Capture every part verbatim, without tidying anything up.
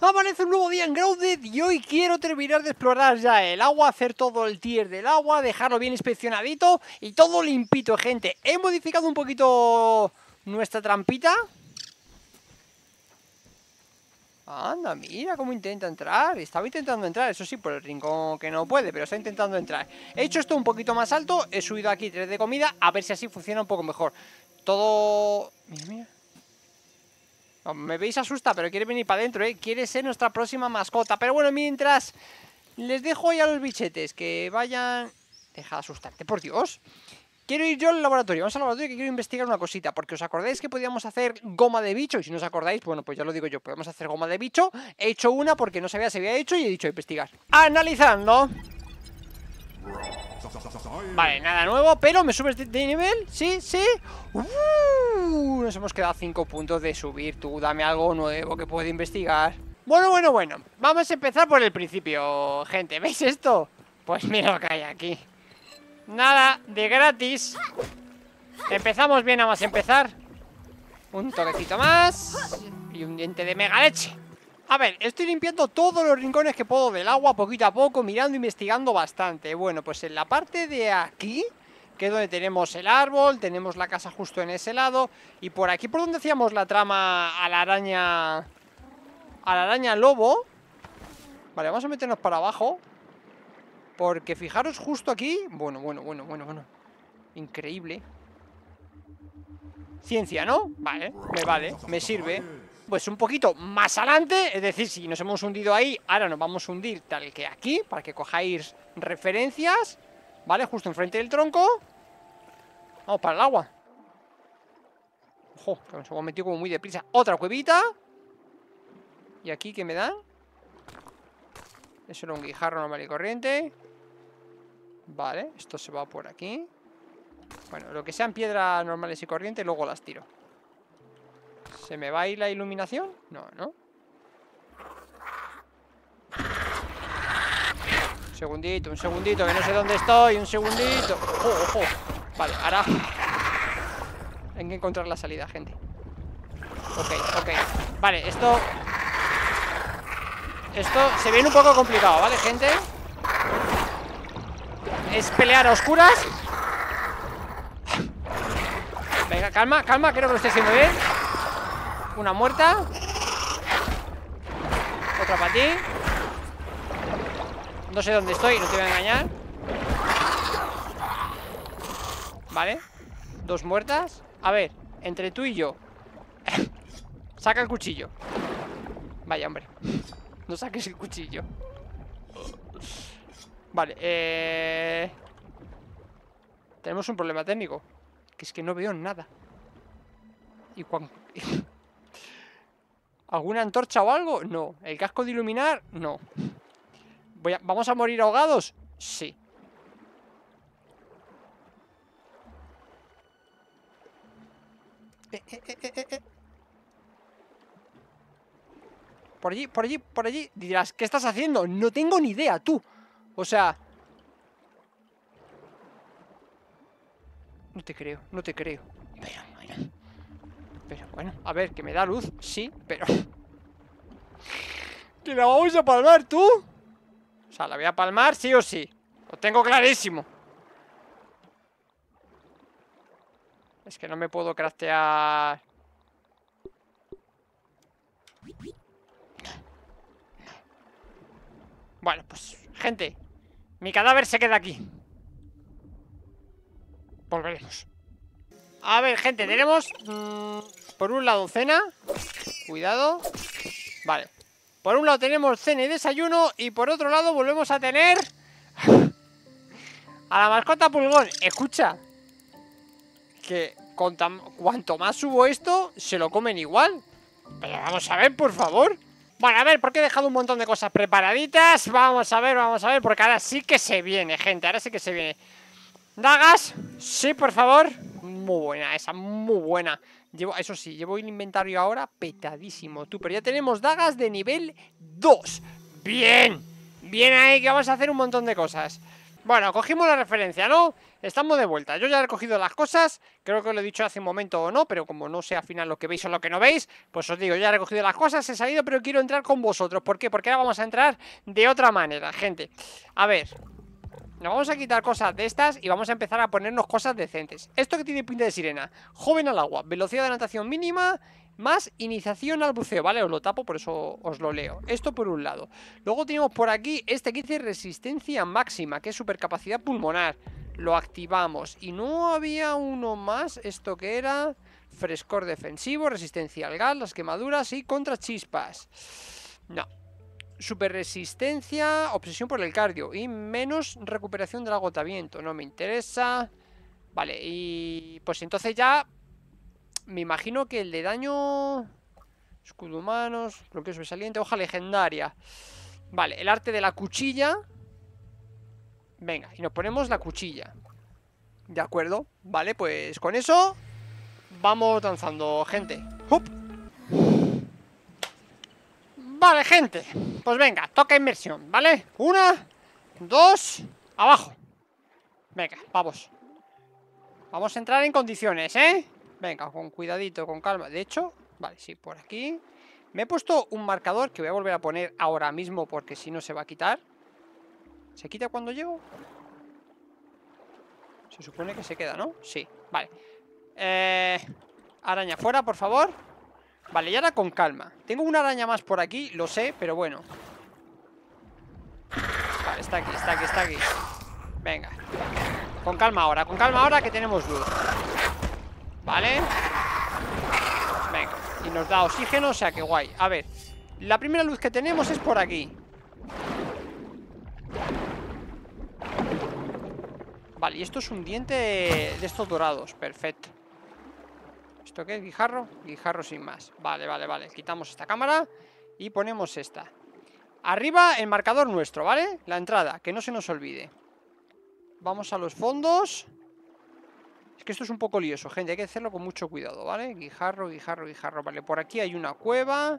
Aparece un nuevo día en Grounded y hoy quiero terminar de explorar ya el agua, hacer todo el tier del agua, dejarlo bien inspeccionadito y todo limpito, gente. He modificado un poquito nuestra trampita. Anda, mira cómo intenta entrar. Estaba intentando entrar, eso sí, por el rincón que no puede, pero está intentando entrar. He hecho esto un poquito más alto, he subido aquí tres de comida, a ver si así funciona un poco mejor. Todo... Mira, mira. No, me veis asusta, pero quiere venir para adentro, ¿eh? Quiere ser nuestra próxima mascota. Pero bueno, mientras les dejo ahí a los bichetes que vayan... Deja de asustarte, por Dios. Quiero ir yo al laboratorio. Vamos al laboratorio que quiero investigar una cosita. Porque os acordáis que podíamos hacer goma de bicho. Y si no os acordáis, bueno, pues ya lo digo yo. Podemos hacer goma de bicho. He hecho una porque no sabía si había hecho y he dicho investigar. Analizando. Vale, nada nuevo, pero ¿me subes de, de nivel? Sí, sí. Uh, nos hemos quedado cinco puntos de subir. Tú, dame algo nuevo que pueda investigar. Bueno, bueno, bueno. Vamos a empezar por el principio, gente. ¿Veis esto? Pues mira lo que hay aquí. Nada de gratis. Empezamos bien, vamos a empezar. Un toquecito más. Y un diente de mega leche. A ver, estoy limpiando todos los rincones que puedo del agua, poquito a poco, mirando, investigando bastante. Bueno, pues en la parte de aquí, que es donde tenemos el árbol, tenemos la casa justo en ese lado. Y por aquí, por donde hacíamos la trama a la araña... A la araña lobo. Vale, vamos a meternos para abajo. Porque fijaros justo aquí... Bueno, bueno, bueno, bueno, bueno. Increíble. Ciencia, ¿no? Vale, me vale, me sirve. Pues un poquito más adelante, es decir, si nos hemos hundido ahí, ahora nos vamos a hundir tal que aquí, para que cojáis referencias. Vale, justo enfrente del tronco. Vamos para el agua. Ojo, que nos hemos metido como muy deprisa. Otra cuevita. ¿Y aquí qué me dan? Eso era un guijarro normal y corriente. Vale, esto se va por aquí. Bueno, lo que sean piedras normales y corrientes, luego las tiro. ¿Se me va a ir la iluminación? No, ¿no? Un segundito, un segundito, que no sé dónde estoy. Un segundito. ¡Ojo, ojo! Vale, ahora hay que encontrar la salida, gente. Ok, ok. Vale, esto... Esto se viene un poco complicado, ¿vale, gente? Es pelear a oscuras. Venga, calma, calma, creo que lo estoy haciendo bien. Una muerta. Otra para ti. No sé dónde estoy, no te voy a engañar. Vale. Dos muertas. A ver, entre tú y yo. Saca el cuchillo. Vaya, hombre. No saques el cuchillo. Vale, eh... tenemos un problema técnico. Que es que no veo nada. Y cuando... ¿Alguna antorcha o algo? No. ¿El casco de iluminar? No. Voy a... ¿Vamos a morir ahogados? Sí. Eh, eh, eh, eh, eh. Por allí, por allí, por allí. Dirás, ¿qué estás haciendo? No tengo ni idea, tú. O sea... No te creo, no te creo. Pero bueno... Pero bueno, a ver, que me da luz, sí, pero... ¿Que la vamos a palmar, tú? O sea, la voy a palmar sí o sí. Lo tengo clarísimo. Es que no me puedo craftear... Bueno, pues, gente, mi cadáver se queda aquí. Volveremos. A ver, gente, tenemos mmm, por un lado cena. Cuidado. Vale. Por un lado tenemos cena y desayuno. Y por otro lado volvemos a tener a la mascota pulgón. Escucha, que cuanto más subo esto, se lo comen igual. Pero vamos a ver, por favor. Bueno, a ver, porque he dejado un montón de cosas preparaditas. Vamos a ver, vamos a ver, porque ahora sí que se viene, gente. Ahora sí que se viene. ¿Dagas? Sí, por favor. Muy buena esa, muy buena. Llevo, eso sí, llevo el inventario ahora petadísimo, tú. Pero ya tenemos dagas de nivel dos. Bien, bien ahí, que vamos a hacer un montón de cosas. Bueno, cogimos la referencia, ¿no? estamos de vuelta. Yo ya he recogido las cosas. Creo que lo he dicho hace un momento o no, pero como no sé al final lo que veis o lo que no veis, pues os digo, ya he recogido las cosas, he salido, pero quiero entrar con vosotros. ¿Por qué? Porque ahora vamos a entrar de otra manera, gente. A ver, nos vamos a quitar cosas de estas y vamos a empezar a ponernos cosas decentes. Esto que tiene pinta de sirena. Joven al agua, velocidad de natación mínima, más iniciación al buceo, ¿vale? Os lo tapo, por eso os lo leo. Esto por un lado. Luego tenemos por aquí este que dice resistencia máxima, que es supercapacidad pulmonar. Lo activamos. Y no había uno más. ¿Esto que era? Frescor defensivo, resistencia al gas, las quemaduras y contra chispas. No. Super resistencia, obsesión por el cardio y menos recuperación del agotamiento. No me interesa. Vale, y pues entonces ya me imagino que el de daño, escudo humanos, bloqueo sobresaliente, hoja legendaria. Vale, el arte de la cuchilla. Venga, y nos ponemos la cuchilla. De acuerdo, vale, pues con eso vamos danzando, gente. ¡Hup! Vale, gente, pues venga, toca inmersión, ¿vale? Una, dos, abajo. Venga, vamos. Vamos a entrar en condiciones, ¿eh? Venga, con cuidadito, con calma. De hecho, vale, sí, por aquí me he puesto un marcador que voy a volver a poner ahora mismo porque si no se va a quitar. ¿Se quita cuando llego? Se supone que se queda, ¿no? Sí, vale. eh, Araña fuera, por favor. Vale, y ahora con calma. Tengo una araña más por aquí, lo sé, pero bueno. Vale, está aquí, está aquí, está aquí. Venga. Con calma ahora, con calma ahora que tenemos luz. Vale. Venga, y nos da oxígeno, o sea que guay. A ver, la primera luz que tenemos es por aquí. Vale, y esto es un diente de estos dorados, perfecto. ¿Esto qué es? ¿Guijarro? Guijarro sin más. Vale, vale, vale. Quitamos esta cámara y ponemos esta. Arriba el marcador nuestro, ¿vale? La entrada, que no se nos olvide. Vamos a los fondos. Es que esto es un poco lioso, gente. Hay que hacerlo con mucho cuidado, ¿vale? Guijarro, guijarro, guijarro. Vale, por aquí hay una cueva.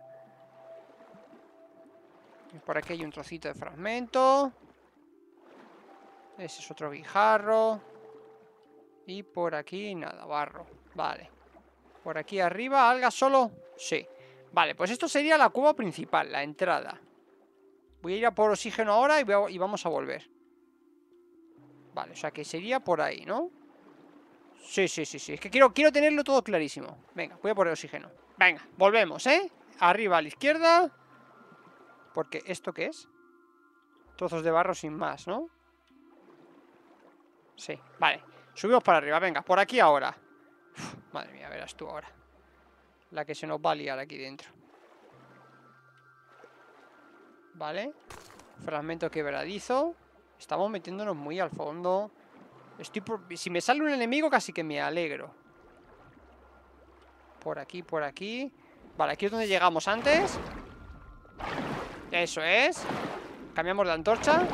Y por aquí hay un trocito de fragmento. Ese es otro guijarro. Y por aquí nada, barro. Vale. Por aquí arriba, alga solo. Sí. Vale, pues esto sería la cueva principal, la entrada. Voy a ir a por oxígeno ahora y, voy a, y vamos a volver. Vale, o sea que sería por ahí, ¿no? Sí, sí, sí, sí. Es que quiero, quiero tenerlo todo clarísimo. Venga, voy a por el oxígeno. Venga, volvemos, ¿eh? Arriba a la izquierda. Porque, ¿esto qué es? Trozos de barro sin más, ¿no? Sí, vale. Subimos para arriba, venga, por aquí ahora. Uf, madre mía, verás tú ahora la que se nos va a liar aquí dentro. Vale. Fragmento quebradizo. Estamos metiéndonos muy al fondo. Estoy por... Si me sale un enemigo casi que me alegro. Por aquí, por aquí. Vale, aquí es donde llegamos antes. Eso es. Cambiamos de antorcha.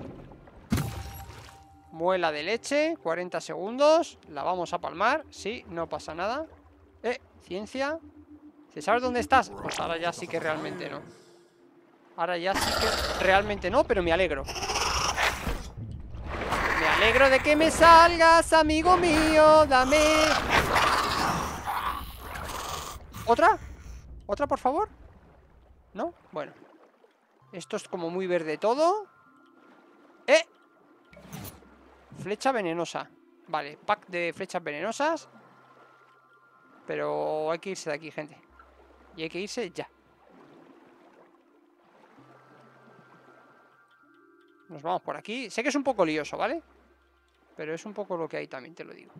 Muela de leche, cuarenta segundos. La vamos a palmar, sí, no pasa nada. Eh, ciencia. ¿Sabes dónde estás? Pues ahora ya sí que realmente no. Ahora ya sí que realmente no, pero me alegro. Me alegro de que me salgas, amigo mío. Dame. ¿Otra? ¿Otra, por favor? ¿No? Bueno. Esto es como muy verde todo. ¡Eh! Flecha venenosa. Vale, pack de flechas venenosas. Pero hay que irse de aquí, gente. Y hay que irse ya. Nos vamos por aquí. Sé que es un poco lioso, ¿vale? Pero es un poco lo que hay también, te lo digo.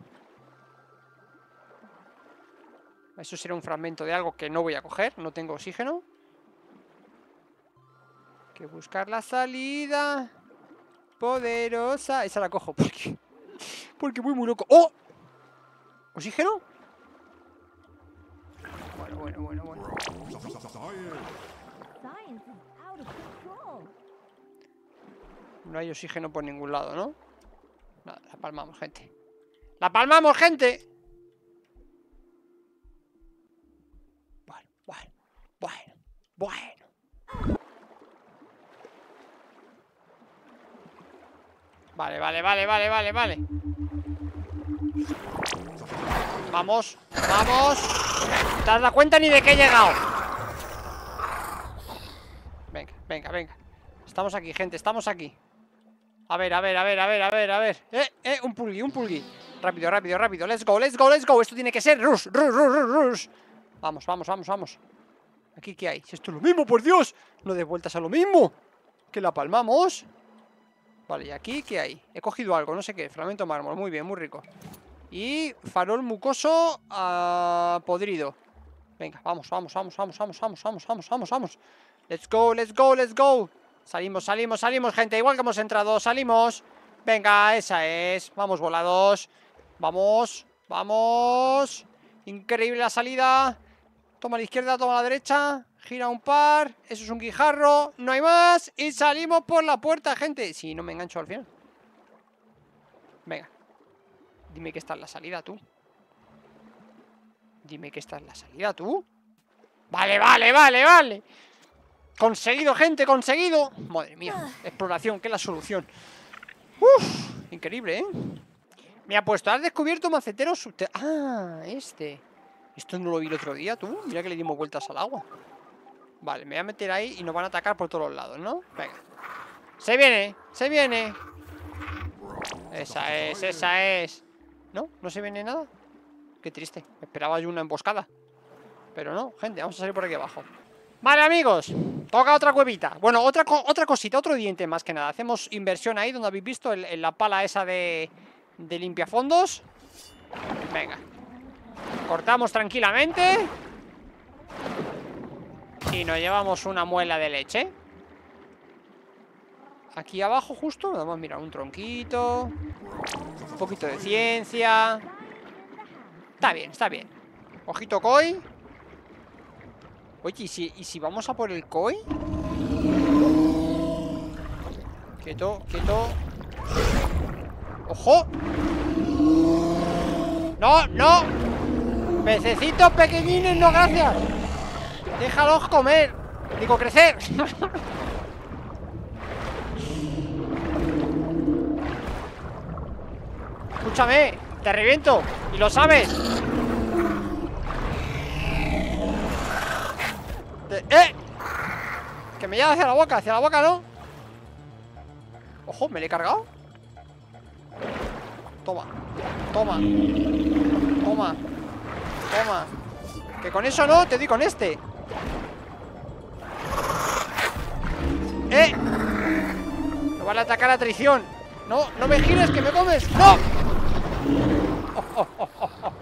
Eso será un fragmento de algo que no voy a coger. No tengo oxígeno. Hay que buscar la salida poderosa. Esa la cojo porque Porque voy muy loco. ¡Oh! ¿Oxígeno? Bueno, bueno, bueno, bueno. No hay oxígeno por ningún lado, ¿no? Nada, la palmamos, gente. ¡La palmamos, gente! Bueno, bueno, bueno, bueno. Vale, vale, vale, vale, vale, vale. Vamos, vamos. ¿Te has dado cuenta ni de qué he llegado? Venga, venga, venga. Estamos aquí, gente, estamos aquí. A ver, a ver, a ver, a ver, a ver, a ver. Eh, eh, un pulgui, un pulgui. Rápido, rápido, rápido. Let's go, let's go, let's go. Esto tiene que ser rush, rush, rush, rush, rush. Vamos, vamos, vamos, vamos. ¿Aquí qué hay? Si esto es lo mismo, por Dios. No de vueltas a lo mismo. Que la palmamos. Vale, ¿y aquí qué hay? He cogido algo, no sé qué. Fragmento mármol, muy bien, muy rico. Y farol mucoso uh, podrido. Venga, vamos, vamos, vamos, vamos, vamos, vamos, vamos, vamos, vamos, vamos. Let's go, let's go, let's go. Salimos, salimos, salimos, gente. Igual que hemos entrado, salimos. Venga, esa es. Vamos, volados. Vamos, vamos. Increíble la salida. Toma a la izquierda, toma a la derecha. Gira un par. Eso es un guijarro. No hay más. Y salimos por la puerta, gente. Si no me engancho al final. Venga. Dime que esta es la salida, tú. Dime que esta es la salida, tú. Vale, vale, vale, vale. Conseguido, gente, conseguido. Madre mía, exploración, que es la solución. Uf, increíble, ¿eh? Me ha puesto, has descubierto macetero subterráneo. Ah, este. Esto no lo vi el otro día, tú. Mira que le dimos vueltas al agua. Vale, me voy a meter ahí y nos van a atacar por todos los lados, ¿no? Venga. Se viene, se viene. Esa es, esa es. ¿No? ¿No se viene nada? Qué triste, esperaba yo una emboscada. Pero no, gente, vamos a salir por aquí abajo. Vale, amigos, toca otra cuevita. Bueno, otra, co otra cosita, otro diente más que nada. Hacemos inversión ahí donde habéis visto el, el, la pala esa de, de limpiafondos. Venga. Cortamos tranquilamente. Y nos llevamos una muela de leche. Aquí abajo justo, vamos a mirar un tronquito. Un poquito de ciencia. Está bien, está bien. Ojito koi. Oye, ¿y si, ¿y si vamos a por el koi? Quieto, quieto. ¡Ojo! ¡No, no! Pececitos pequeñines, no, gracias. Déjalos comer. Digo, crecer. Escúchame, te reviento. Y lo sabes. ¡Eh! Que me lleva hacia la boca, hacia la boca, ¿no? Ojo, me le he cargado. Toma, toma. Toma, toma. Que con eso no, te doy con este. ¡Eh! Me van a atacar a traición. No, no me gires, que me comes. ¡No! Oh, oh, oh, oh, oh.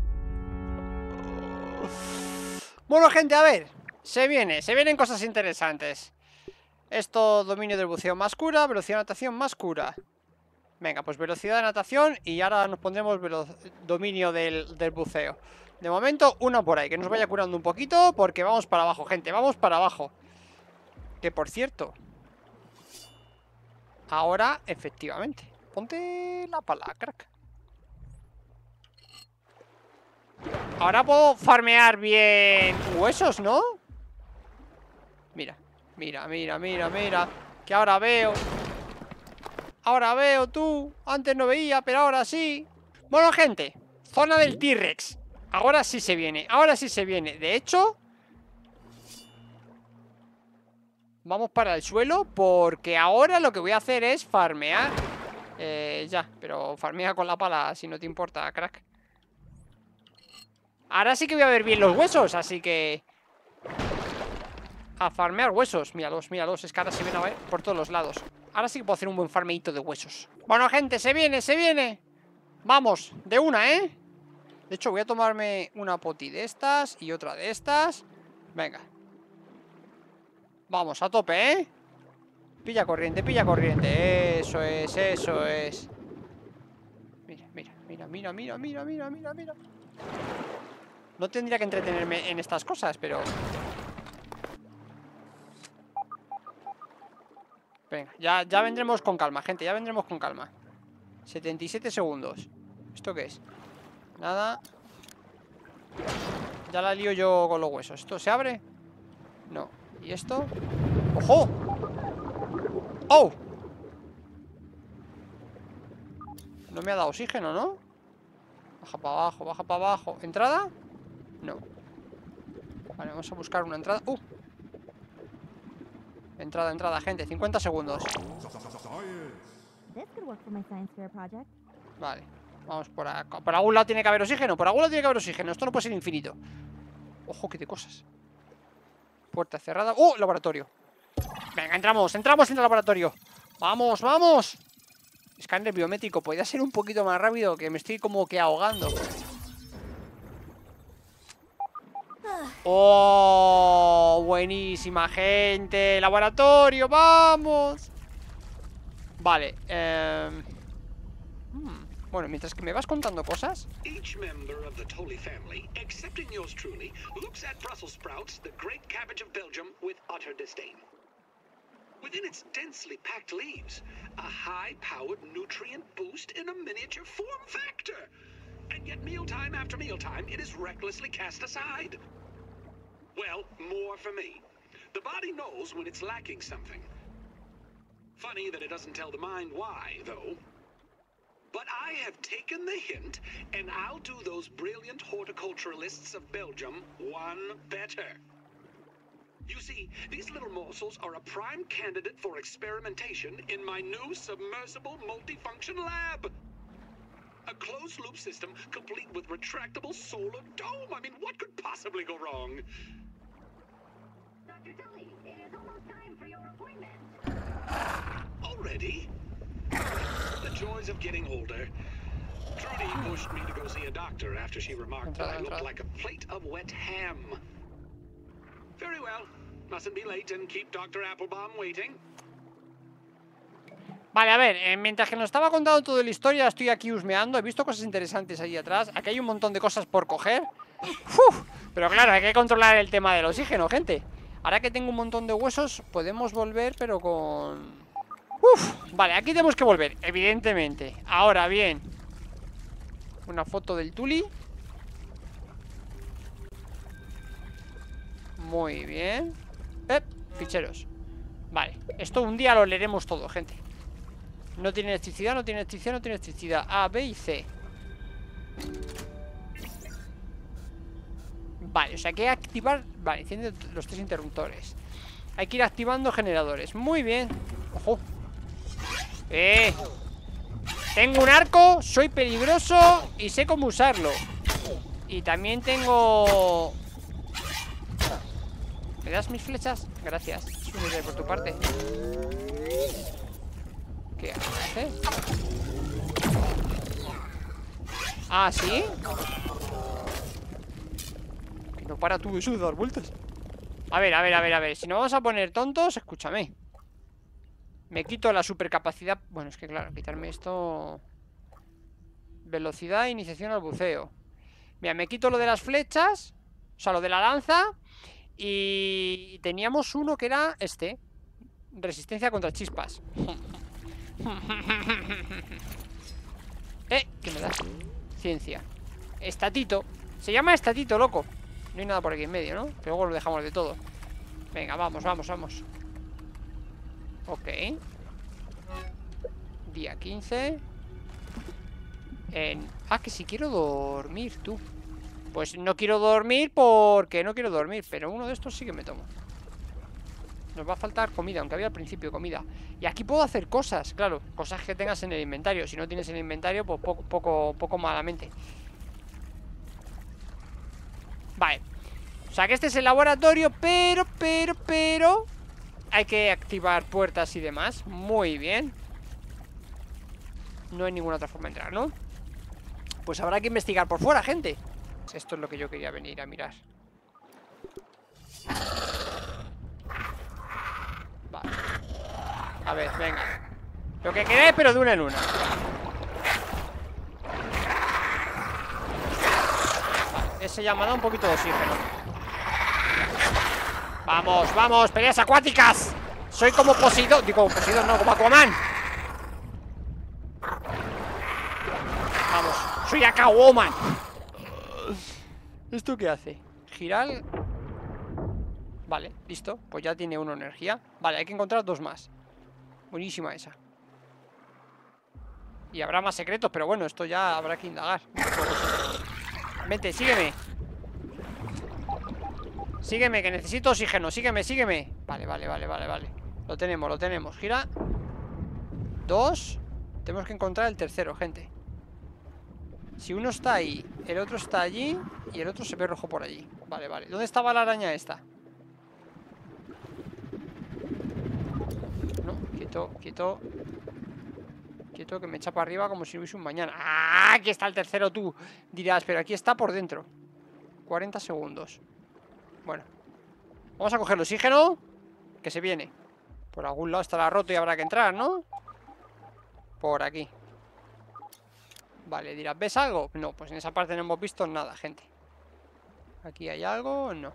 Bueno, gente, a ver. Se viene, se vienen cosas interesantes. Esto, dominio del buceo más cura, velocidad de natación más cura. Venga, pues velocidad de natación. Y ahora nos pondremos dominio del, del buceo. De momento, una por ahí, que nos vaya curando un poquito. Porque vamos para abajo, gente, vamos para abajo. Que por cierto, ahora, efectivamente, ponte la pala, crack. Ahora puedo farmear bien huesos, ¿no? Mira, mira, mira, mira, mira. Que ahora veo. Ahora veo, tú. Antes no veía, pero ahora sí. Bueno, gente, zona del T-Rex. Ahora sí se viene, ahora sí se viene. De hecho, vamos para el suelo, porque ahora lo que voy a hacer es farmear. Eh, ya, pero farmea con la pala, si no te importa, crack. Ahora sí que voy a ver bien los huesos, así que a farmear huesos. Míralos, míralos, es que ahora se viene a ver por todos los lados. Ahora sí que puedo hacer un buen farmeito de huesos. Bueno, gente, se viene, se viene. Vamos, de una, ¿eh? De hecho, voy a tomarme una poti de estas y otra de estas. Venga. Vamos, a tope, ¿eh? Pilla corriente, pilla corriente. Eso es, eso es. Mira, mira, mira, mira, mira, mira, mira, mira, mira. No tendría que entretenerme en estas cosas, pero... Venga, ya, ya vendremos con calma, gente. Ya vendremos con calma. setenta y siete segundos. ¿Esto qué es? Nada. Ya la lío yo con los huesos. ¿Esto se abre? No. ¿Y esto? ¡Ojo! ¡Oh! No me ha dado oxígeno, ¿no? Baja para abajo, baja para abajo. ¿Entrada? No. Vale, vamos a buscar una entrada. ¡Uh! Entrada, entrada, gente. cincuenta segundos. Vale. Vamos por acá. Por algún lado tiene que haber oxígeno. Por algún lado tiene que haber oxígeno. Esto no puede ser infinito. Ojo, que de cosas. Puerta cerrada. ¡Uh! Laboratorio. Venga, entramos. Entramos en el laboratorio. Vamos, vamos. Escáner biométrico. Podría ser un poquito más rápido, que me estoy como que ahogando. ¡Oh! Buenísima, gente. Laboratorio, vamos. Vale. Eh... Hmm. Bueno, mientras que me vas contando cosas. Each member of the Tully family, excepting yours truly, looks at Brussels sprouts, the great cabbage of Belgium, with utter disdain. Within its densely packed leaves, a high-powered nutrient boost in a miniature form factor. And yet mealtime after mealtime, it is recklessly cast aside. Well, more for me. The body knows when it's lacking something. Funny that it doesn't tell the mind why, though. But I have taken the hint, and I'll do those brilliant horticulturalists of Belgium one better. You see, these little morsels are a prime candidate for experimentation in my new submersible multifunction lab. A closed-loop system complete with retractable solar dome. I mean, what could possibly go wrong? Doctor Tully, it is almost time for your appointment. Already? The joys of getting older. Trudy pushed me to go see a doctor after she remarked that I looked like a plate of wet ham. Very well. Mustn't be late and keep Doctor Applebaum waiting. Vale, a ver, eh, mientras que nos estaba contando toda la historia, estoy aquí husmeando. He visto cosas interesantes ahí atrás. Aquí hay un montón de cosas por coger. Uf, pero claro, hay que controlar el tema del oxígeno, gente. Ahora que tengo un montón de huesos, podemos volver, pero con... Uf, vale, aquí tenemos que volver, evidentemente. Ahora bien, una foto del Tully. Muy bien. eh, Ficheros. Vale, esto un día lo leeremos todo, gente. No tiene electricidad, no tiene electricidad, no tiene electricidad. A, B y C. Vale, o sea que hay que activar. Vale, enciende los tres interruptores. Hay que ir activando generadores. Muy bien. Ojo. Eh Tengo un arco, soy peligroso y sé cómo usarlo. Y también tengo... ¿Me das mis flechas? Gracias. Es un idea por tu parte. ¿Qué haces? Ah, ¿sí? Que no para tú eso de dar vueltas. A ver, a ver, a ver, a ver. Si no vamos a poner tontos, escúchame. Me quito la supercapacidad. Bueno, es que claro, quitarme esto. Velocidad, iniciación al buceo. Mira, me quito lo de las flechas. O sea, lo de la lanza. Y teníamos uno que era este. Resistencia contra chispas. Eh, ¿qué me das? Ciencia. Estatito. Se llama estatito, loco. No hay nada por aquí en medio, ¿no? Pero luego lo dejamos de todo. Venga, vamos, vamos, vamos. Ok. Día quince. En... Ah, que si quiero dormir, tú. Pues no quiero dormir porque no quiero dormir. Pero uno de estos sí que me tomo. Nos va a faltar comida, aunque había al principio comida. Y aquí puedo hacer cosas, claro. Cosas que tengas en el inventario. Si no tienes en el inventario, pues poco, poco, poco malamente. Vale. O sea que este es el laboratorio. Pero, pero, pero hay que activar puertas y demás. Muy bien. No hay ninguna otra forma de entrar, ¿no? Pues habrá que investigar por fuera, gente. Esto es lo que yo quería venir a mirar. Vale. A ver, venga. Lo que queráis, pero de una en una. Vale, ese ya me ha dado un poquito de oxígeno. Vamos, vamos, peleas acuáticas. Soy como Poseidón. Digo, Poseidón no, como Aquaman. Vamos, soy Aquawoman. ¿Esto qué hace? Girar. Vale, listo, pues ya tiene uno energía. Vale, hay que encontrar dos más. Buenísima esa. Y habrá más secretos, pero bueno, esto ya habrá que indagar. Vente, sígueme. Sígueme, que necesito oxígeno. Sígueme, sígueme. Vale, vale, vale, vale, vale. Lo tenemos, lo tenemos. Gira. Dos. Tenemos que encontrar el tercero, gente. Si uno está ahí, el otro está allí y el otro se ve rojo por allí. Vale, vale. ¿Dónde estaba la araña esta? No, quieto, quieto. Quieto, que me echa para arriba como si no hubiese un mañana. ¡Ah! Aquí está el tercero, tú. Dirás, pero aquí está por dentro. cuarenta segundos. Bueno. Vamos a coger el oxígeno, que se viene. Por algún lado estará roto y habrá que entrar, ¿no? Por aquí. Vale, dirás, ¿ves algo? No, pues en esa parte no hemos visto nada, gente. ¿Aquí hay algo? No.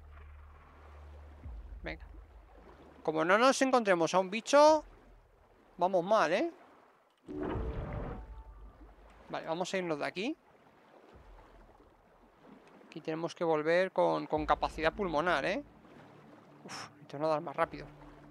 Venga. Como no nos encontremos a un bicho, vamos mal, ¿eh? Vale, vamos a irnos de aquí. Aquí tenemos que volver con, con capacidad pulmonar, ¿eh? Uf, necesito nadar más rápido.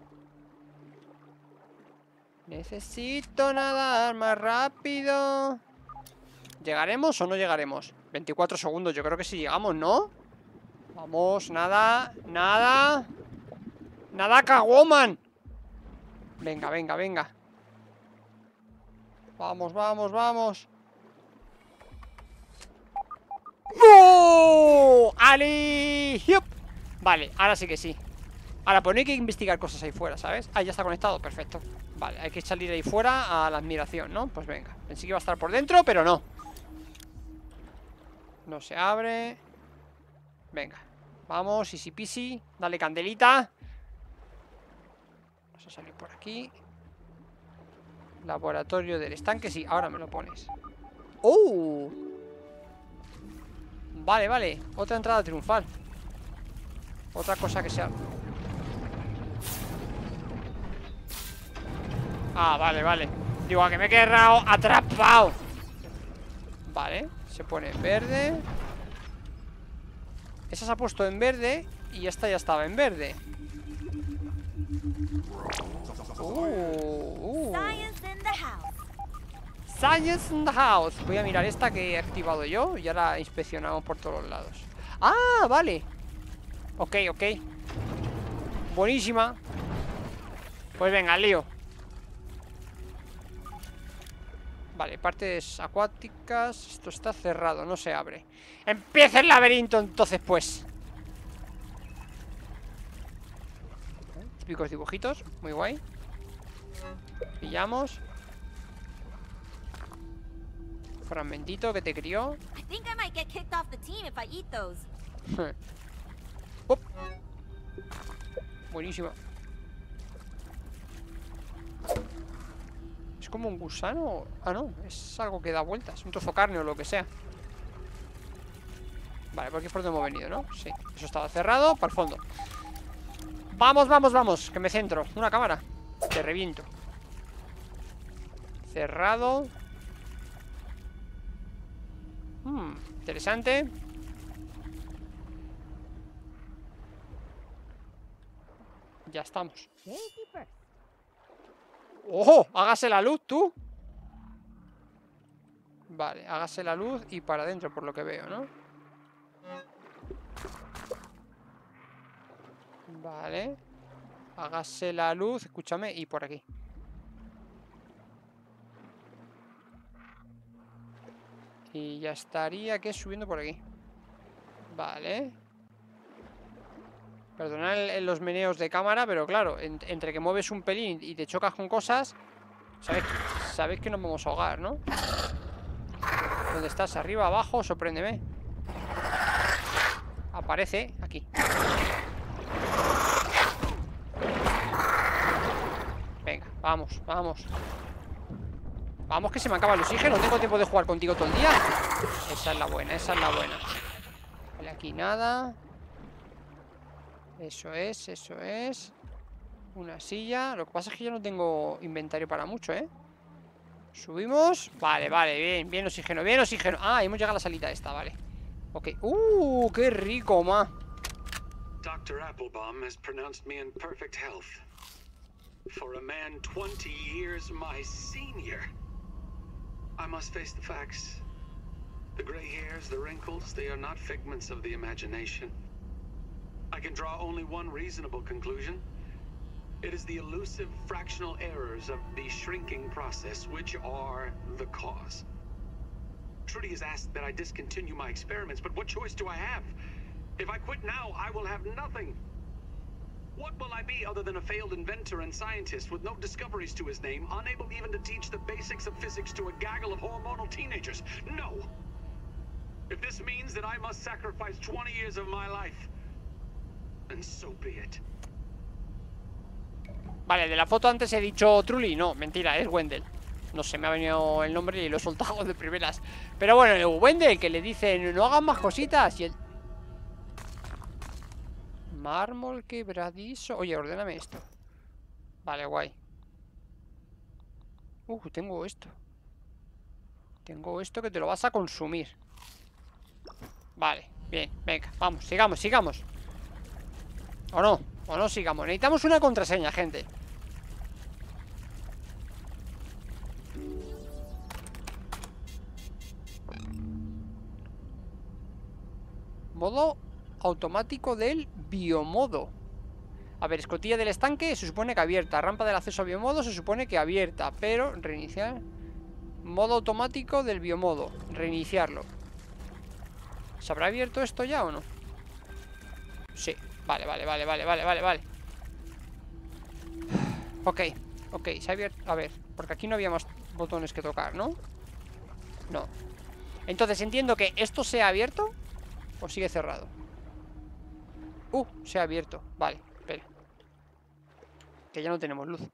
Necesito nadar más rápido. ¿Llegaremos o no llegaremos? veinticuatro segundos, yo creo que sí llegamos, ¿no? Vamos, nada, nada. Nada, Catwoman. Venga, venga, venga. Vamos, vamos, vamos. ¡No! ¡Ali! ¡Yup! Vale, ahora sí que sí. Ahora, pues no hay que investigar cosas ahí fuera, ¿sabes? Ah, ya está conectado, perfecto. Vale, hay que salir ahí fuera a la admiración, ¿no? Pues venga, pensé que iba a estar por dentro, pero no. No se abre. Venga, vamos, easy peasy. Dale candelita. Vamos a salir por aquí. Laboratorio del estanque, sí, ahora me lo pones. ¡Oh! Vale, vale, otra entrada triunfal. Otra cosa que sea. Ah, vale, vale. Digo, a que me he quedado atrapado. Vale, se pone en verde. Esa se ha puesto en verde y esta ya estaba en verde. Uh, uh. Science in the house. Voy a mirar esta que he activado yo. Ya la inspeccionamos por todos los lados. Ah, vale. Ok, ok. Buenísima. Pues venga, lío. Vale, partes acuáticas. Esto está cerrado, no se abre. Empieza el laberinto entonces, pues. Típicos dibujitos, muy guay. Pillamos. Fragmentito que te crió. Up. Buenísima. Es como un gusano. Ah, no, es algo que da vueltas. Un trozo de carne o lo que sea. Vale, por aquí es por donde hemos venido, ¿no? Sí, eso estaba cerrado, para el fondo. Vamos, vamos, vamos, que me centro. Una cámara, te reviento. Cerrado. Hmm, interesante. Ya estamos. ¡Ojo! Hágase la luz, tú. Vale, hágase la luz y para adentro, por lo que veo, ¿no? Vale. Hágase la luz, escúchame, y por aquí. Y ya estaría que subiendo por aquí. Vale. Perdonad el, el, los meneos de cámara, pero claro, en, entre que mueves un pelín y te chocas con cosas, sabéis, sabéis que nos vamos a ahogar, ¿no? ¿Dónde estás? ¿Arriba, abajo? Sorpréndeme. Aparece aquí. Venga, vamos, vamos. Vamos, que se me acaba el oxígeno. No tengo tiempo de jugar contigo todo el día. Esa es la buena, esa es la buena. Vale, aquí nada. Eso es, eso es. Una silla. Lo que pasa es que yo no tengo inventario para mucho, ¿eh? Subimos. Vale, vale, bien, bien oxígeno, bien oxígeno. Ah, hemos llegado a la salita esta, vale. Ok. Uh, qué rico, ma. Doctor Applebaum has pronounced me in perfect health. For a man twenty years my senior. I must face the facts. The gray hairs, the wrinkles, they are not figments of the imagination. I can draw only one reasonable conclusion. It is the elusive fractional errors of the shrinking process which are the cause. Trudy has asked that I discontinue my experiments, but what choice do I have? If I quit now, I will have nothing. What will I be other than a failed inventor and scientist with no discoveries to his name, unable even to teach the basics of physics to a gaggle of hormonal teenagers? No! If this means that I must sacrifice twenty years of my life, then so be it. Vale, de la foto antes he dicho Truly, no, mentira, es Wendell. No sé, me ha venido el nombre y lo he soltado de primeras. Pero bueno, el Wendell que le dice no hagan más cositas y el... Mármol quebradizo. Oye, ordéname esto. Vale, guay. Uh, tengo esto. Tengo esto que te lo vas a consumir. Vale, bien, venga, vamos, sigamos, sigamos. O no, o no sigamos. Necesitamos una contraseña, gente. Modo automático del biomodo. A ver, escotilla del estanque se supone que abierta. Rampa del acceso a biomodo se supone que abierta. Pero, reiniciar. Modo automático del biomodo. Reiniciarlo. ¿Se habrá abierto esto ya o no? Sí, vale, vale, vale, vale, vale, vale, vale. Ok, ok, se ha abierto. A ver, porque aquí no había más botones que tocar, ¿no? No. Entonces entiendo que esto se ha abierto o sigue cerrado. Uh, se ha abierto. Vale, espera. Que ya no tenemos luz.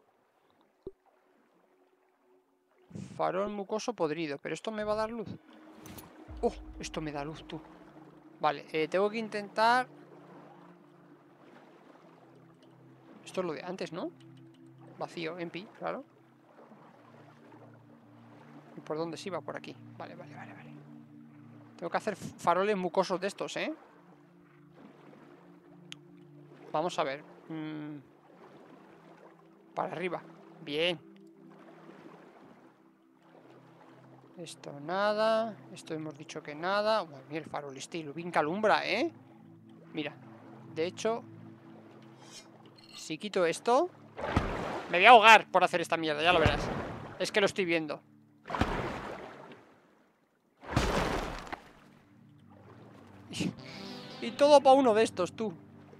Farol mucoso podrido. Pero esto me va a dar luz. Uh, esto me da luz, tú. Vale, eh, tengo que intentar... Esto es lo de antes, ¿no? Vacío, empty, claro. ¿Y por dónde se iba? Por aquí. Vale, vale, vale, vale. Tengo que hacer faroles mucosos de estos, ¿eh? Vamos a ver. Mm. Para arriba. Bien. Esto nada. Esto hemos dicho que nada. Bueno, mira el farol estilo. Bien que alumbra, ¿eh? Mira. De hecho, si quito esto, me voy a ahogar por hacer esta mierda, ya lo verás. Es que lo estoy viendo. Y, y todo para uno de estos, tú.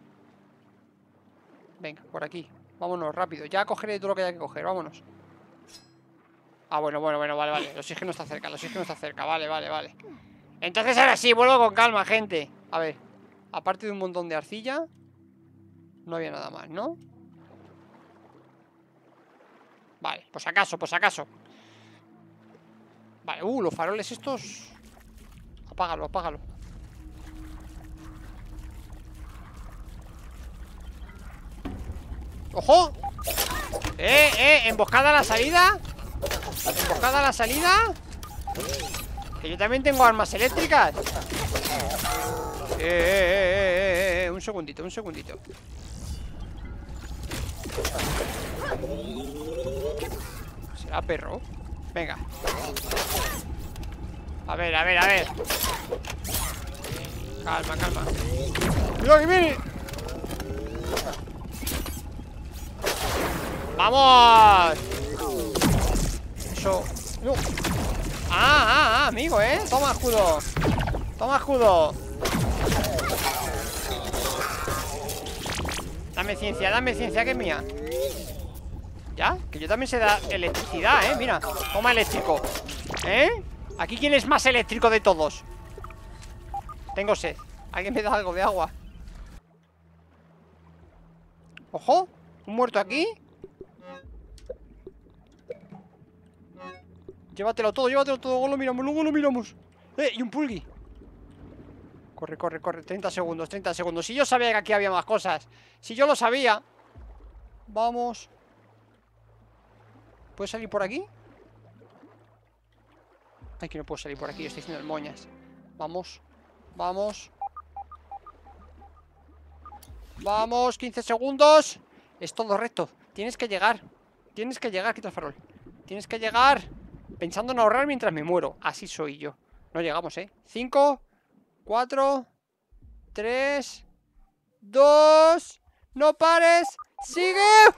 Venga, por aquí. Vámonos, rápido. Ya cogeré todo lo que haya que coger, vámonos. Ah, bueno, bueno, bueno, vale, vale. El oxígeno está cerca, el oxígeno está cerca. Vale, vale, vale. Entonces ahora sí, vuelvo con calma, gente. A ver, aparte de un montón de arcilla, no había nada más, ¿no? Vale, pues acaso, pues acaso. Vale, uh, los faroles estos. Apágalo, apágalo. ¡Ojo! ¡Eh, eh! ¿Emboscada a la salida? ¿Emboscada a la salida? Que yo también tengo armas eléctricas. Eh, eh, eh, eh, eh. Un segundito, un segundito. ¿Será perro? Venga. A ver, a ver, a ver. Calma, calma. ¡Mira que viene! ¡Vamos! Eso. No. Ah, ah, ah, amigo, ¿eh? Toma escudo. Toma escudo. Dame ciencia, dame ciencia que es mía. ¿Ya? Que yo también sé dar electricidad, ¿eh? Mira, toma eléctrico. ¿Eh? Aquí quién es más eléctrico de todos. Tengo sed. ¿Alguien me da algo de agua? ¡Ojo! ¿Un muerto aquí? Llévatelo todo, llévatelo todo. Luego lo miramos, luego lo miramos. ¡Eh! Y un pulgui. Corre, corre, corre. treinta segundos, treinta segundos. Si yo sabía que aquí había más cosas. Si yo lo sabía. Vamos. ¿Puedes salir por aquí? Ay, que no puedo salir por aquí. Yo estoy haciendo el moñas. Vamos. Vamos. Vamos, quince segundos. Es todo recto. Tienes que llegar. Tienes que llegar, quita el farol. Tienes que llegar. Pensando en ahorrar mientras me muero. Así soy yo. No llegamos, ¿eh? cinco, cuatro, tres, dos... ¡No pares! ¡Sigue!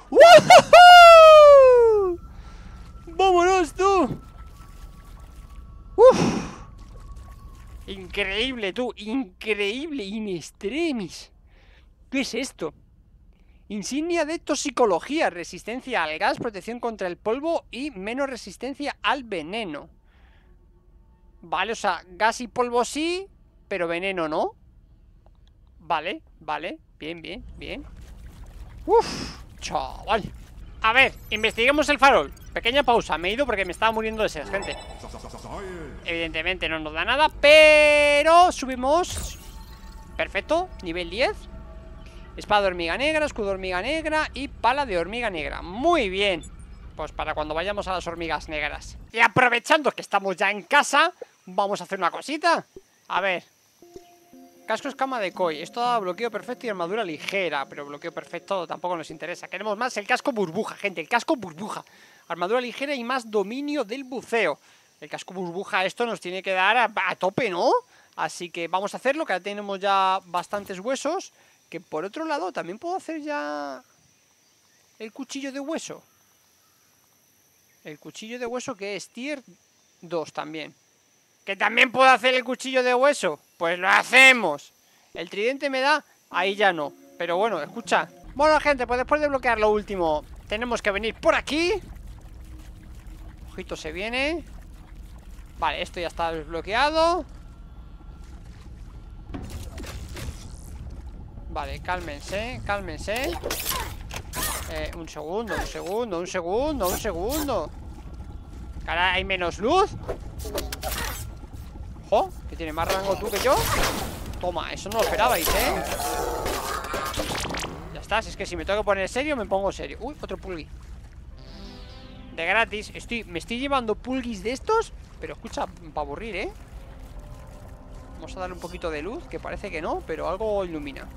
¡Woohoo! ¡Vámonos, tú! ¡Uf! Increíble, tú. Increíble. In extremis. ¿Qué es esto? Insignia de toxicología. Resistencia al gas, protección contra el polvo y menos resistencia al veneno. Vale, o sea, gas y polvo sí, pero veneno no. Vale, vale. Bien, bien, bien. Uf, chaval. A ver, investiguemos el farol. Pequeña pausa, me he ido porque me estaba muriendo de sed, gente. Evidentemente no nos da nada, pero subimos. Perfecto, nivel diez. Espada de hormiga negra, escudo de hormiga negra y pala de hormiga negra. Muy bien. Pues para cuando vayamos a las hormigas negras. Y aprovechando que estamos ya en casa, vamos a hacer una cosita. A ver. Casco escama de koi. Esto da bloqueo perfecto y armadura ligera. Pero bloqueo perfecto tampoco nos interesa. Queremos más el casco burbuja, gente. El casco burbuja. Armadura ligera y más dominio del buceo. El casco burbuja, esto nos tiene que dar a, a tope, ¿no? Así que vamos a hacerlo, que ya tenemos ya bastantes huesos. Que por otro lado también puedo hacer ya el cuchillo de hueso. El cuchillo de hueso que es tier dos también. ¿Que también puedo hacer el cuchillo de hueso? Pues lo hacemos. El tridente me da, ahí ya no. Pero bueno, escucha. Bueno, gente, pues después de bloquear lo último, tenemos que venir por aquí. Ojito, se viene. Vale, esto ya está desbloqueado. Vale, cálmense, cálmense. eh, Un segundo, un segundo, un segundo, un segundo. Cara, ¿hay menos luz? Ojo, que tiene más rango tú que yo. Toma, eso no lo esperabais, ¿eh? Ya está, si es que si me tengo que poner serio, me pongo serio. Uy, otro pulgui. De gratis, estoy, me estoy llevando pulguis de estos. Pero escucha, para aburrir, ¿eh? Vamos a darle un poquito de luz, que parece que no, pero algo ilumina.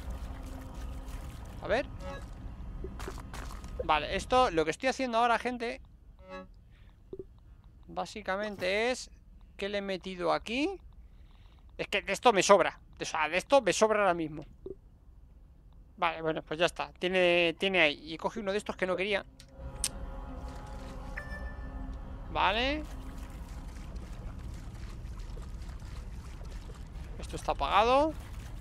A ver. Vale, esto, lo que estoy haciendo ahora, gente, básicamente es que le he metido aquí. Es que de esto me sobra. O sea, de esto me sobra ahora mismo. Vale, bueno, pues ya está. Tiene, tiene ahí. Y cogí uno de estos que no quería. Vale. Esto está apagado.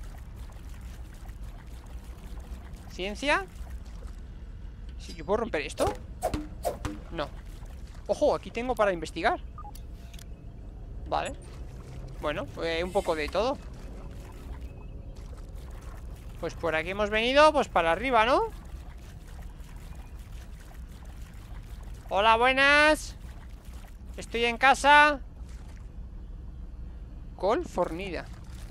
¿Ciencia? ¿Sí, yo puedo romper esto? No. Ojo, aquí tengo para investigar. Vale. Bueno, pues un poco de todo. Pues por aquí hemos venido, pues para arriba, ¿no? Hola, buenas. Estoy en casa. Col fornida.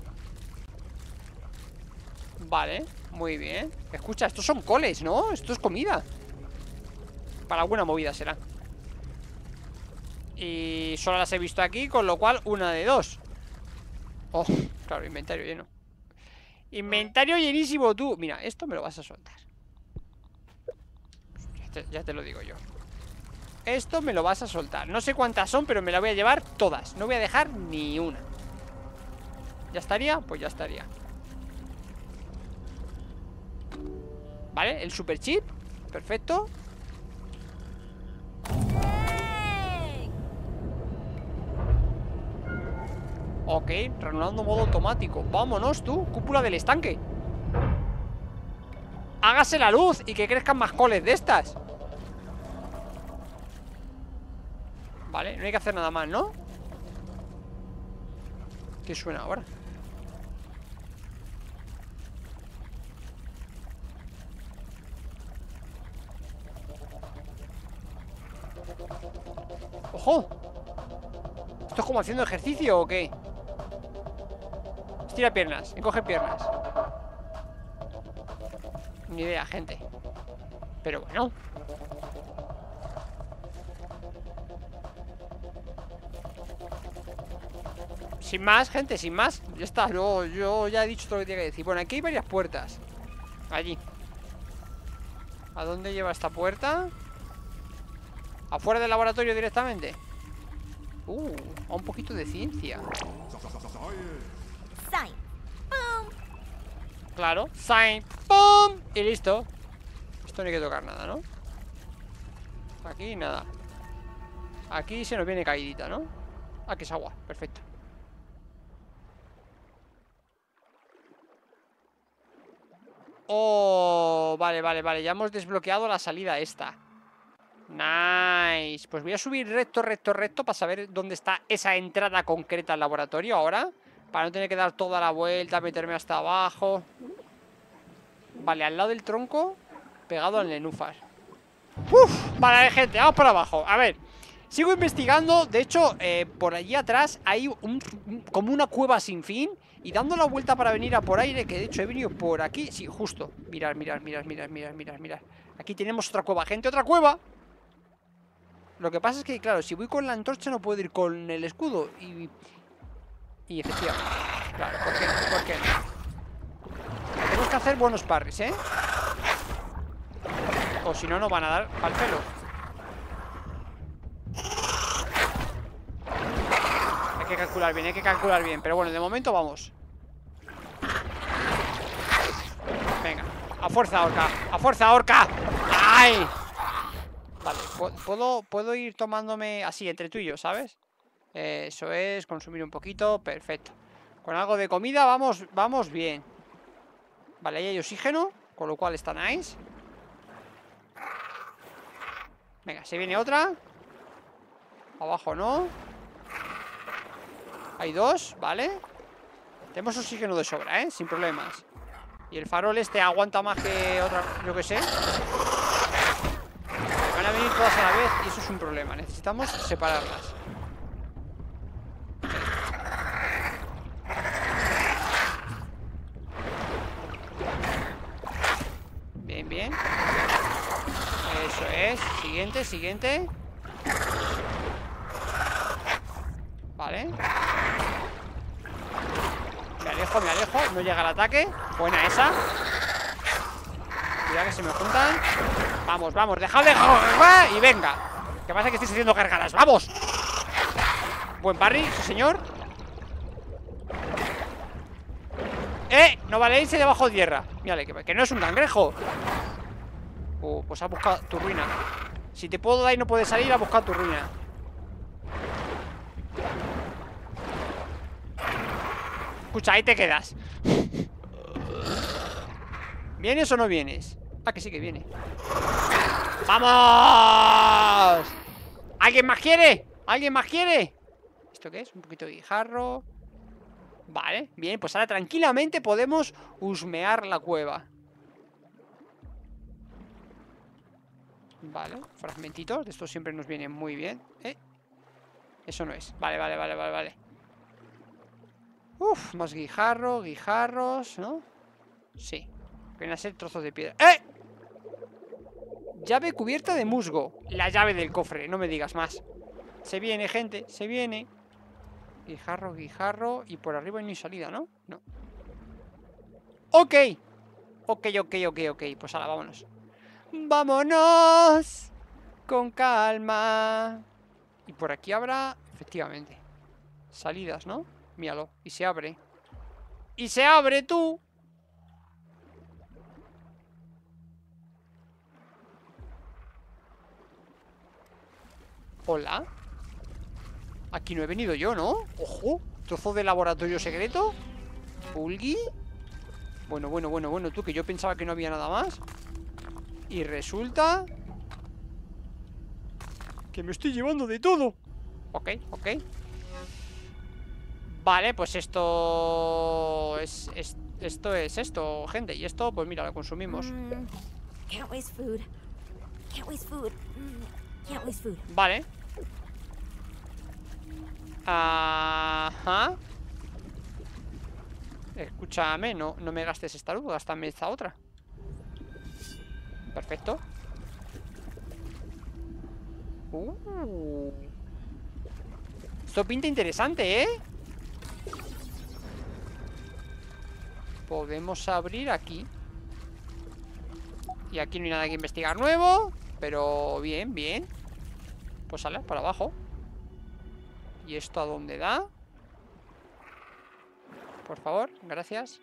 Vale, muy bien. Escucha, estos son coles, ¿no? Esto es comida. Para alguna movida será. Y solo las he visto aquí, con lo cual una de dos. Oh, claro, inventario lleno. Inventario llenísimo, tú. Mira, esto me lo vas a soltar. Ya te, ya te lo digo yo. Esto me lo vas a soltar. No sé cuántas son, pero me la voy a llevar todas. No voy a dejar ni una. ¿Ya estaría? Pues ya estaría. Vale, el super chip. Perfecto. Ok, reanudando modo automático. Vámonos, tú, cúpula del estanque. Hágase la luz y que crezcan más coles de estas. Vale, no hay que hacer nada más, ¿no? ¿Qué suena ahora? ¡Ojo! ¿Esto es como haciendo ejercicio o qué? Estira piernas, encoge piernas. Ni idea, gente. Pero bueno. Sin más, gente, sin más. Ya está, yo, yo ya he dicho todo lo que tenía que decir. Bueno, aquí hay varias puertas. Allí. ¿A dónde lleva esta puerta? ¿Afuera del laboratorio directamente? Uh, a un poquito de ciencia. Science. Boom. Claro, sign, ¡pum! Y listo. Esto no hay que tocar nada, ¿no? Aquí nada. Aquí se nos viene caidita, ¿no? Ah, que es agua, perfecto. Oh, vale, vale, vale. Ya hemos desbloqueado la salida esta. Nice. Pues voy a subir recto, recto, recto para saber dónde está esa entrada concreta al laboratorio ahora. Para no tener que dar toda la vuelta, meterme hasta abajo. Vale, al lado del tronco, pegado al nenúfar. Uf, vale, gente, vamos para abajo. A ver, sigo investigando. De hecho, eh, por allí atrás hay un, un, como una cueva sin fin. Y dando la vuelta para venir a por aire, que de hecho he venido por aquí. Sí, justo, mirad, mirad, mirad, mirad, mirad, mirad, mirad. Aquí tenemos otra cueva, gente, otra cueva. Lo que pasa es que, claro, si voy con la antorcha no puedo ir con el escudo. Y, y efectivamente, claro, ¿por qué no? ¿Por qué no? Tenemos que hacer buenos parries, ¿eh? O si no, nos van a dar al pelo. Hay que calcular bien, hay que calcular bien. Pero bueno, de momento vamos. Venga, a fuerza, orca. A fuerza, orca. ¡Ay! Vale, puedo, puedo ir tomándome así, entre tú y yo, ¿sabes? Eh, eso es, consumir un poquito, perfecto. Con algo de comida vamos, vamos bien. Vale, ahí hay oxígeno, con lo cual está nice. Venga, se viene otra. Abajo no. Hay dos, vale. Tenemos oxígeno de sobra, ¿eh? Sin problemas. Y el farol este aguanta más que otra, yo que sé. Van a venir todas a la vez y eso es un problema. Necesitamos separarlas. Bien, bien. Eso es. Siguiente, siguiente. Vale. Me alejo, me alejo. No llega el ataque. Buena esa. Cuidado que se me juntan. Vamos, vamos, dejad de... Y venga. ¿Qué pasa? Que estáis haciendo cargadas. ¡Vamos! Buen parry, sí señor. ¡Eh! No vale irse debajo de tierra. Mírale, que, que no es un cangrejo. Uh, pues ha buscado tu ruina. Si te puedo dar y no puedes salir, a buscar tu ruina. Escucha, ahí te quedas. ¿Vienes o no vienes? Ah, que sí que viene. ¡Vamos! ¿Alguien más quiere? ¿Alguien más quiere? ¿Esto qué es? Un poquito de guijarro. Vale, bien, pues ahora tranquilamente podemos husmear la cueva. Vale, fragmentitos. De estos siempre nos vienen muy bien. ¿Eh? Eso no es. Vale, vale, vale, vale, vale. Uf, más guijarro, guijarros, ¿no? Sí. Vienen a ser trozos de piedra. ¡Eh! Llave cubierta de musgo. La llave del cofre, no me digas más. Se viene, gente, se viene. Guijarro, guijarro. Y por arriba no hay salida, ¿no? No. Ok. Ok, ok, ok, ok. Pues ahora, vámonos. ¡Vámonos! Con calma. Y por aquí habrá, efectivamente, salidas, ¿no? Míralo. Y se abre. ¡Y se abre tú! Hola. Aquí no he venido yo, ¿no? Ojo. Trozo de laboratorio secreto. Pulgui. Bueno, bueno, bueno, bueno. Tú, que yo pensaba que no había nada más. Y resulta que me estoy llevando de todo. Ok, ok. Vale, pues esto es, es esto es esto, gente. Y esto, pues mira, lo consumimos. Mm, can't waste food. Can't waste food. Mm, can't waste food. Vale. Ajá. Escúchame, no, no me gastes esta luz, gástame esta otra. Perfecto. Uh. Esto pinta interesante, ¿eh? Podemos abrir aquí. Y aquí no hay nada que investigar nuevo. Pero bien, bien. Pues sale, para abajo. ¿Y esto a dónde da? Por favor, gracias.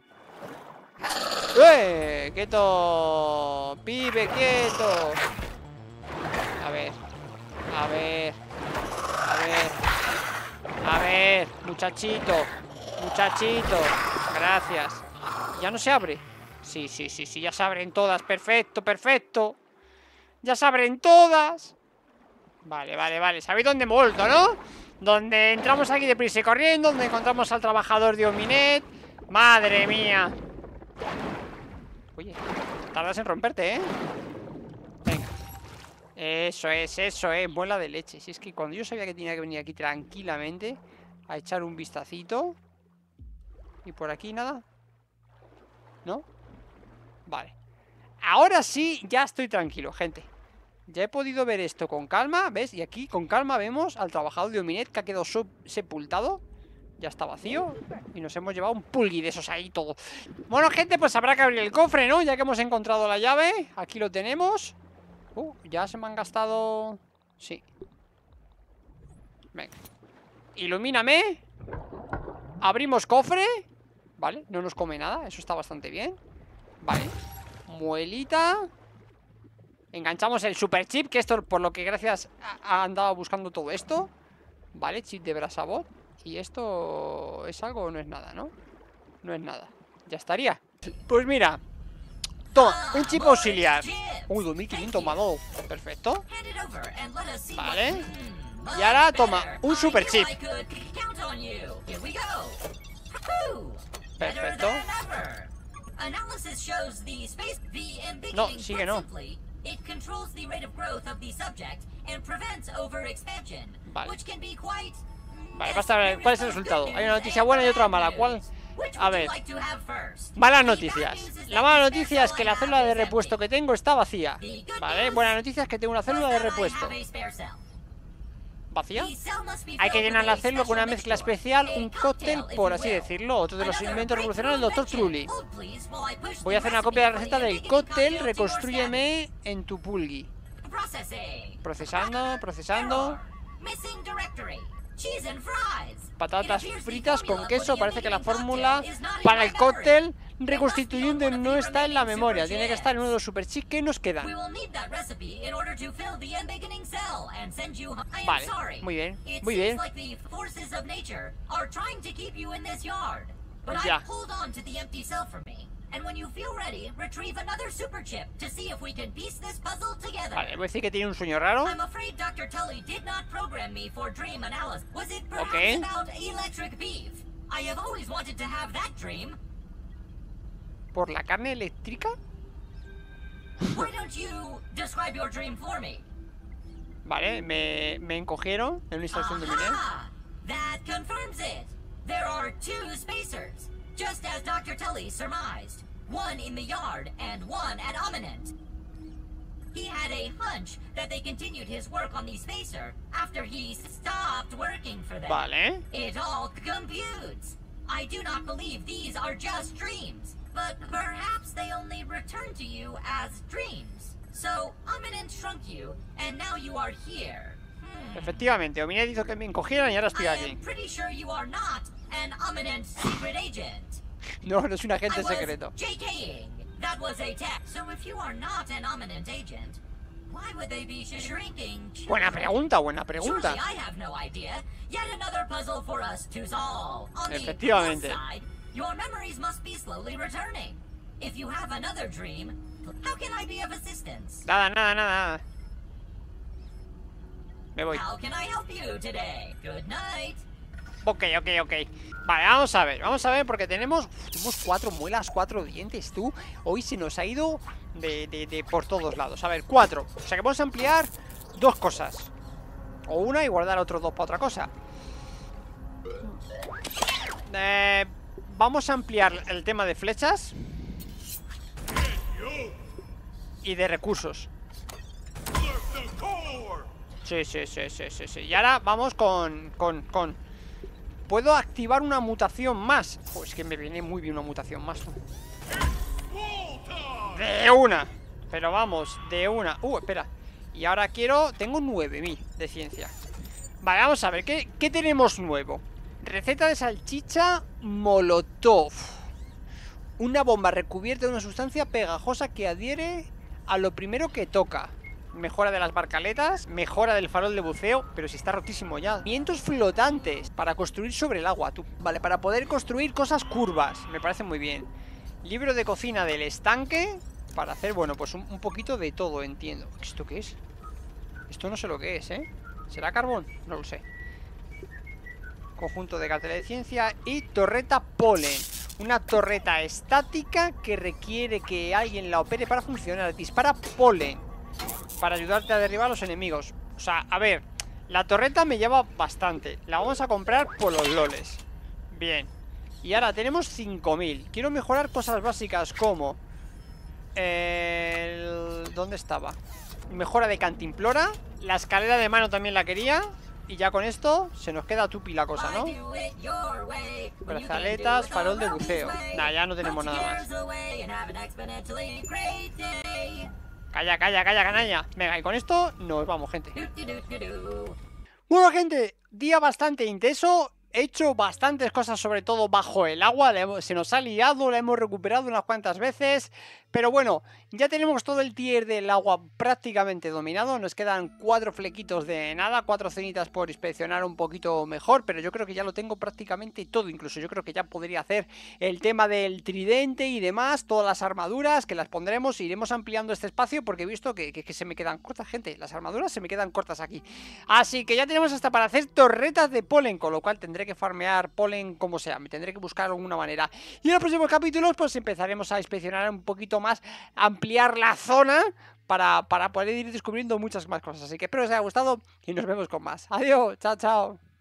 ¡Eh! ¡Quieto! ¡Pibe, quieto! A ver. A ver. A ver. A ver, muchachito. Muchachito. Gracias. ¿Ya no se abre? Sí, sí, sí, sí, ya se abren todas. Perfecto, perfecto. Ya se abren todas. Vale, vale, vale. ¿Sabéis dónde hemos vuelto, no? Donde entramos aquí deprisa y corriendo. Donde encontramos al trabajador de Ominet. Madre mía. Oye, tardas en romperte, ¿eh? Venga. Eso es, eso es. Buena de leche. Si es que cuando yo sabía que tenía que venir aquí tranquilamente a echar un vistacito. Y por aquí nada. ¿No? Vale. Ahora sí, ya estoy tranquilo, gente. Ya he podido ver esto con calma, ¿ves? Y aquí con calma vemos al trabajador de Ominet que ha quedado sepultado. Ya está vacío. Y nos hemos llevado un pulgui de esos ahí todo. Bueno, gente, pues habrá que abrir el cofre, ¿no? Ya que hemos encontrado la llave. Aquí lo tenemos. Uh, ya se me han gastado... Sí. Venga. Ilumíname. Abrimos cofre. Vale, no nos come nada. Eso está bastante bien. Vale. Muelita. Enganchamos el super chip, que esto por lo que gracias ha andado buscando todo esto. Vale, chip de Brasabot. Y esto es algo o no es nada, ¿no? No es nada. Ya estaría. Pues mira. Toma, un chip auxiliar. Uy, dos mil quinientos malo. Perfecto. Vale. Y ahora toma, un super chip. Perfecto. No, sigue no. Vale. Vale, basta ver cuál es el resultado. Hay una noticia buena y otra mala. ¿Cuál? A ver. Malas noticias. La mala noticia es que la célula de repuesto que tengo está vacía. Vale, buena noticia es que tengo una célula de repuesto. ¿Vacía? Hay que llenar la célula con una mezcla especial, un cóctel, por así decirlo. Otro de los inventos revolucionarios del doctor Trulli. Voy a hacer una copia de la receta del cóctel. Reconstrúyeme en tu pulgui. Procesando, procesando. Patatas fritas con queso. Parece que la fórmula para el cóctel reconstituyente no está en la memoria. Tiene que estar en uno de los super chips que nos quedan. Vale, muy bien, muy bien. Pues ya. Vale, voy a decir que tiene un sueño raro. Ok. ¿Por la carne eléctrica? Vale, me, me encogieron en una instalación de Ominet. Just as Doctor Tully surmised, one in the yard and one at Ominet. He had a hunch that they continued his work on the spacer after he stopped working for them. Vale. It all computes. I do not believe these are just dreams, but perhaps they only return to you as dreams. So Ominet shrunk you, and now you are here. Hmm. Efectivamente, Ominet hizo que me encogieran y ahora estoy aquí. I am pretty sure you are not an Ominet secret agent. No, no es un agente secreto. That was a test. So if you are not an Ominet agent, why would they be shrinking? Buena pregunta, buena pregunta. Surely I have no idea. Yet another puzzle for us to solve. On the Efectivamente. plus side, your memories must be slowly returning. If you have another dream, how can I be of assistance? Nada, nada, nada. Me voy. How can I help you today? Good night. Ok, ok, ok. Vale, vamos a ver, vamos a ver porque tenemos uf, tenemos cuatro muelas, cuatro dientes, tú. Hoy se nos ha ido de, de, de por todos lados. A ver, cuatro. O sea que vamos a ampliar dos cosas. O una y guardar otros dos para otra cosa. Eh, vamos a ampliar el tema de flechas y de recursos. Sí, sí, sí, sí, sí, sí. Y ahora vamos con, con, con ¿puedo activar una mutación más? Pues que me viene muy bien una mutación más. De una. Pero vamos, de una. Uh, espera. Y ahora quiero... Tengo nueve mil de ciencia. Vale, vamos a ver, ¿qué, qué tenemos nuevo? Receta de salchicha molotov. Una bomba recubierta de una sustancia pegajosa que adhiere a lo primero que toca. Mejora de las barcaletas, mejora del farol de buceo, pero si está rotísimo ya. Vientos flotantes para construir sobre el agua, tú. Vale, para poder construir cosas curvas, me parece muy bien. Libro de cocina del estanque, para hacer, bueno, pues un, un poquito de todo, entiendo. ¿Esto qué es? Esto no sé lo que es, ¿eh? ¿Será carbón? No lo sé. Conjunto de cartela de ciencia y torreta polen. Una torreta estática que requiere que alguien la opere para funcionar. Dispara polen para ayudarte a derribar a los enemigos. O sea, a ver, la torreta me lleva bastante. La vamos a comprar por los loles. Bien. Y ahora tenemos cinco mil. Quiero mejorar cosas básicas como el... ¿Dónde estaba? Mejora de cantimplora. La escalera de mano también la quería. Y ya con esto se nos queda tupi la cosa, ¿no? Brazaletas, farol de buceo. Nah, ya no tenemos nada más. Calla, calla, calla, canalla. Venga, y con esto nos vamos, gente. Bueno, gente, día bastante intenso. He hecho bastantes cosas, sobre todo bajo el agua. Se nos ha liado, la hemos recuperado unas cuantas veces. Pero bueno, ya tenemos todo el tier del agua prácticamente dominado. Nos quedan cuatro flequitos de nada, cuatro cenitas por inspeccionar un poquito mejor. Pero yo creo que ya lo tengo prácticamente todo. Incluso yo creo que ya podría hacer el tema del tridente y demás. Todas las armaduras que las pondremos. Iremos ampliando este espacio porque he visto que, que, que se me quedan cortas, gente. Las armaduras se me quedan cortas aquí. Así que ya tenemos hasta para hacer torretas de polen. Con lo cual tendré que farmear polen como sea. Me tendré que buscar de alguna manera. Y en los próximos capítulos pues empezaremos a inspeccionar un poquito más, ampliar la zona para, para poder ir descubriendo muchas más cosas. Así que espero que os haya gustado y nos vemos con más. Adiós, chao, chao.